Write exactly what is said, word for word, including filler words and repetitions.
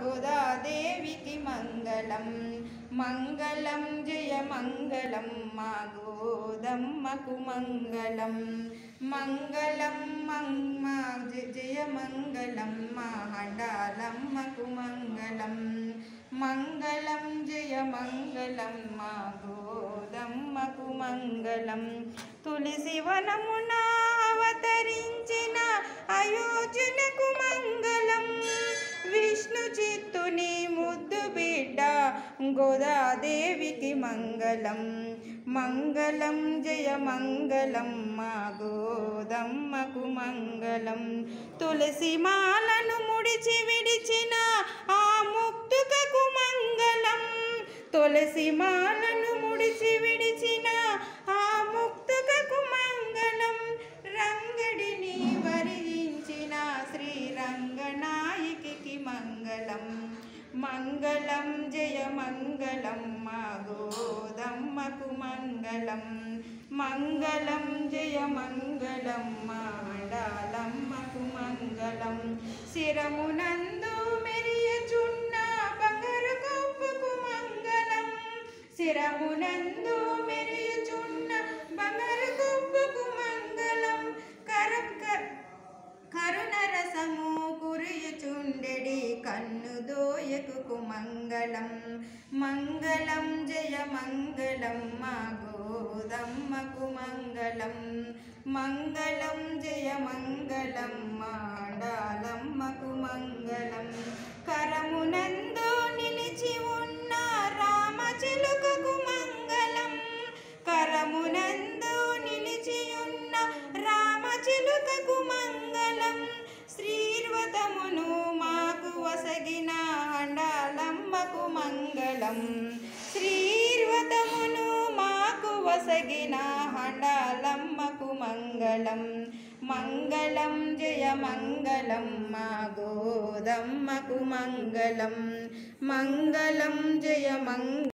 गोदादेविकी मंगलम मंगलम जय मंगलम मा गोदम्मकु मंगलम मंगलम मा जय मंगलम मा हंडालम्मकु मंगलम मंगलम जय मंगलम मा गोदम्मकु मंगलम तुलसी वनमुन అవతరించిన అయోధ్యకు మంగళం విష్ణు చిత్తుని ముద్దు బిడ్డ గోదాదేవికి మంగళం మంగళం జయ మంగళం మా గోదమ్మకు మంగళం తులసి మాలను ముడిచి విడిచిన ఆ ముక్తుకకు మంగళం తులసి మాలను ముడిచి విడిచిన ఆ ముక్తుకకు మంగళం రంగడిని వరించిన శ్రీ రంగనాయకికి మంగళం మంగళం జయ మంగళం మా గోదమ్మకు మంగళం మంగళం జయ మంగళం మా డాలమ్మకు మంగళం శిరమునందు మెరియచున్న బంగారు కొప్పుకు మంగళం శిరమునందు మెరియచున్న బంగారు కొప్పుకు మంగళం కరం కరుణరసము కురియుచుండెడి కన్ను దోయకు మంగళం మంగళం జయ మంగళం మా గోదమ్మకు మంగళం మంగళం జయ మంగళం మా డాలమ్మకు మంగళం కరమునందు నిలిచి ఉన్న రామచిలుకకు మంగళం కరమునందు నిలిచి ఉన్న రామచిలుకకు మంగళం శ్రీర్వతమును మాకు వసగిన హండాలమ్మకు మంగళం శ్రీర్వతమును మాకు వసగిన హండాలమ్మకు మంగళం మంగళం జయ మంగళం మా గోదమ్మకు మంగళం మంగళం జయ మంగళం